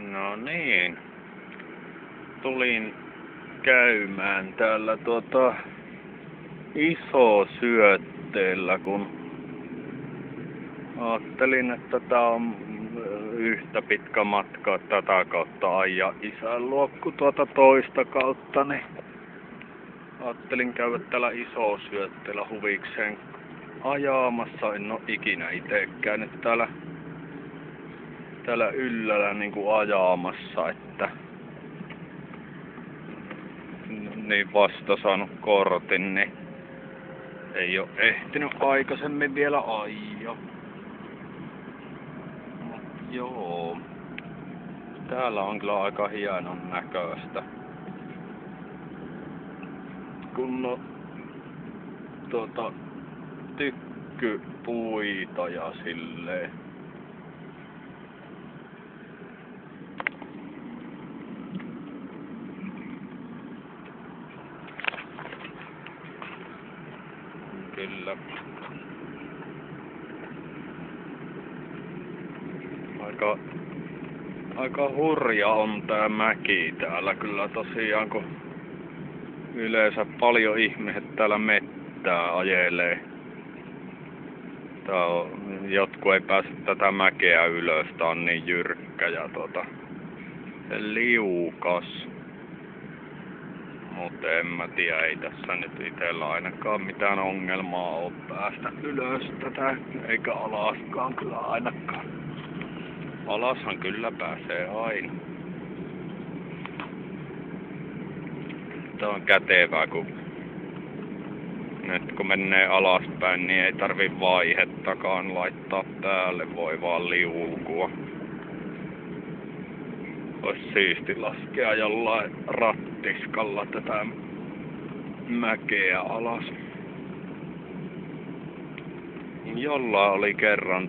No niin. Tulin käymään täällä iso syötteellä, kun ajattelin, että tää on yhtä pitkä matka tätä kautta ajaa isän luo kuin toista kautta, niin ajattelin käydä täällä iso syötteellä huvikseen ajamassa. En oo ikinä ite käynyt täällä yllällä niinku ajamassa, että niin vasta saanut kortin, niin ei oo ehtinyt aikaisemmin vielä ajaa. Mut joo, täällä on kyllä aika hienon näköistä. Kun tykkypuita ja silleen. Kyllä. Aika hurja on tää mäki täällä kyllä tosiaan, kun yleensä paljon ihmiset täällä mettää ajelee. Jotkut ei pääse tätä mäkeä ylös, tää on niin jyrkkä ja liukas. Mut en mä tiedä, ei tässä nyt itellä ainakaan mitään ongelmaa oo päästä ylös tätä, eikä alaskaan kyllä ainakaan. Alashan kyllä pääsee aina. Tää on kätevää, kun nyt kun menee alaspäin, niin ei tarvi vaihettakaan laittaa päälle, voi vaan liukua. Ois siisti laskea jollain rattiskalla tätä mäkeä alas. Jollain oli kerran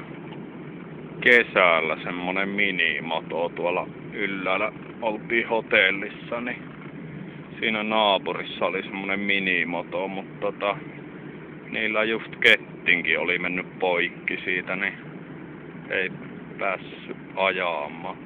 kesällä semmonen minimoto tuolla yllällä. Oltiin hotellissa, niin siinä naapurissa oli semmonen minimoto, mutta niillä just kettinkin oli mennyt poikki siitä, niin ei päässyt ajamaan.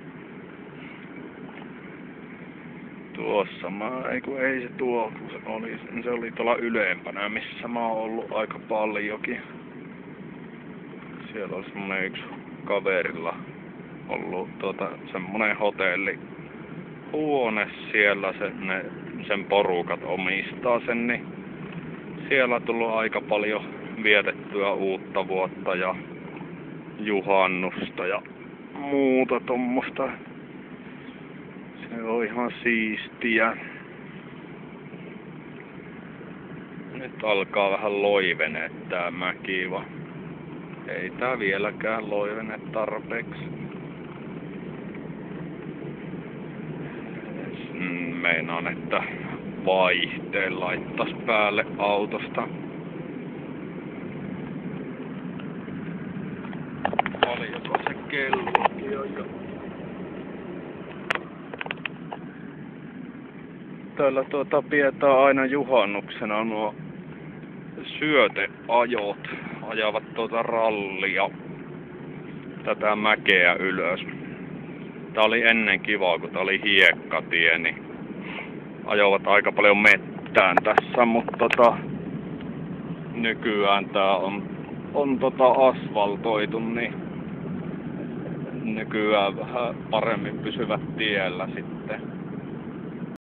Tuossa ei se tuo, kun se oli tuolla ylempänä, missä mä oon ollut aika paljonkin. Siellä on semmonen yksi kaverilla ollut semmonen hotellihuone siellä, sen porukat omistaa sen, niin siellä on tullut aika paljon vietettyä uutta vuotta ja juhannusta ja muuta tommosta. Se on ihan siistiä. Nyt alkaa vähän loivenee tää mäki, vaan ei tää vieläkään loivene tarpeeksi. Meinaan, että vaihteen laittais päälle autosta. Paljonko se kellokin on jo? Täällä pidetään aina juhannuksena nuo syöteajot. Ajavat rallia tätä mäkeä ylös. Tää oli ennen kivaa, kun tää oli hiekkatie, niin ajoivat aika paljon mettään tässä, mutta nykyään tää on asfaltoitu, niin nykyään vähän paremmin pysyvät tiellä sitten.